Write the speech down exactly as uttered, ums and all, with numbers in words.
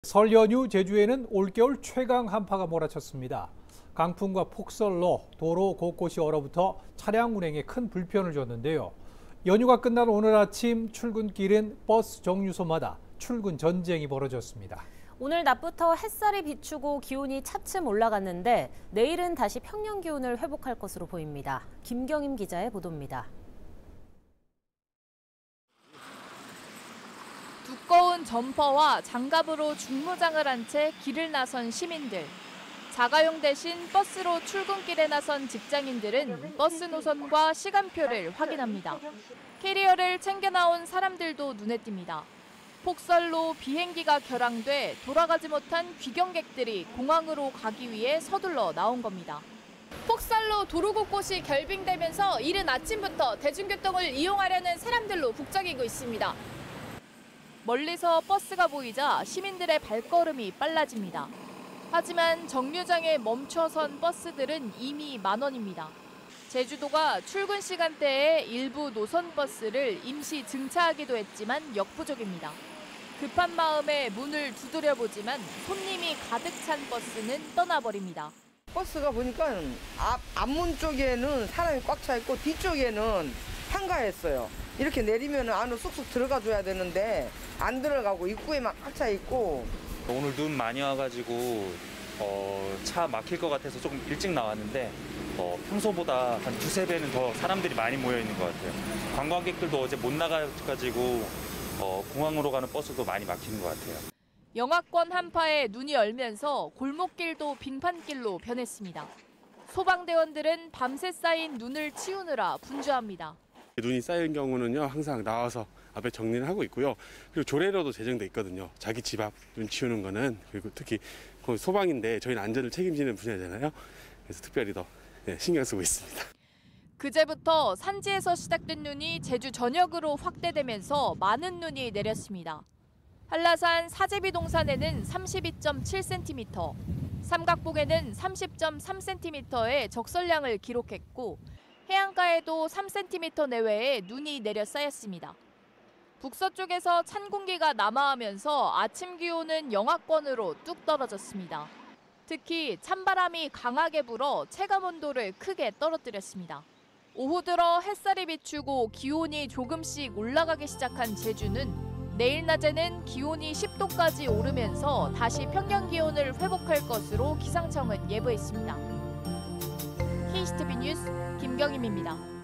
설 연휴 제주에는 올겨울 최강 한파가 몰아쳤습니다. 강풍과 폭설로 도로 곳곳이 얼어붙어 차량 운행에 큰 불편을 줬는데요. 연휴가 끝난 오늘 아침 출근길은 버스 정류소마다 출근 전쟁이 벌어졌습니다. 오늘 낮부터 햇살이 비추고 기온이 차츰 올라갔는데 내일은 다시 평년 기온을 회복할 것으로 보입니다. 김경임 기자의 보도입니다. 두꺼운 점퍼와 장갑으로 중무장을 한 채 길을 나선 시민들. 자가용 대신 버스로 출근길에 나선 직장인들은 버스 노선과 시간표를 확인합니다. 캐리어를 챙겨 나온 사람들도 눈에 띕니다. 폭설로 비행기가 결항돼 돌아가지 못한 귀경객들이 공항으로 가기 위해 서둘러 나온 겁니다. 폭설로 도로 곳곳이 결빙되면서 이른 아침부터 대중교통을 이용하려는 사람들로 북적이고 있습니다. 멀리서 버스가 보이자 시민들의 발걸음이 빨라집니다. 하지만 정류장에 멈춰선 버스들은 이미 만원입니다. 제주도가 출근 시간대에 일부 노선 버스를 임시 증차하기도 했지만 역부족입니다. 급한 마음에 문을 두드려보지만 손님이 가득 찬 버스는 떠나버립니다. 버스가 보니까 앞, 앞문 쪽에는 사람이 꽉 차 있고 뒤쪽에는 한가했어요. 이렇게 내리면 안으로 쑥쑥 들어가 줘야 되는데 안 들어가고 입구에만 꽉 차 있고. 오늘 눈 많이 와가지고 어, 차 막힐 것 같아서 조금 일찍 나왔는데 어, 평소보다 한 두세 배는 더 사람들이 많이 모여 있는 것 같아요. 관광객들도 어제 못 나가가지고 어, 공항으로 가는 버스도 많이 막히는 것 같아요. 영하권 한파에 눈이 얼면서 골목길도 빙판길로 변했습니다. 소방대원들은 밤새 쌓인 눈을 치우느라 분주합니다. 눈이 쌓인 경우는요, 항상 나와서 앞에 정리를 하고 있고요. 그리고 조례로도 제정돼 있거든요. 자기 집 앞 눈 치우는 거는. 그리고 특히 소방인데 저희는 안전을 책임지는 분야잖아요. 그래서 특별히 더 네, 신경 쓰고 있습니다. 그제부터 산지에서 시작된 눈이 제주 전역으로 확대되면서 많은 눈이 내렸습니다. 한라산 사제비 동산에는 삼십이 점 칠 센티미터, 삼각봉에는 삼십 점 삼 센티미터의 적설량을 기록했고 해안가에도 삼 센티미터 내외의 눈이 내려 쌓였습니다. 북서쪽에서 찬 공기가 남하하면서 아침 기온은 영하권으로 뚝 떨어졌습니다. 특히 찬바람이 강하게 불어 체감온도를 크게 떨어뜨렸습니다. 오후 들어 햇살이 비추고 기온이 조금씩 올라가기 시작한 제주는 내일 낮에는 기온이 십 도까지 오르면서 다시 평년 기온을 회복할 것으로 기상청은 예보했습니다. 케이씨티비 뉴스 김경임입니다.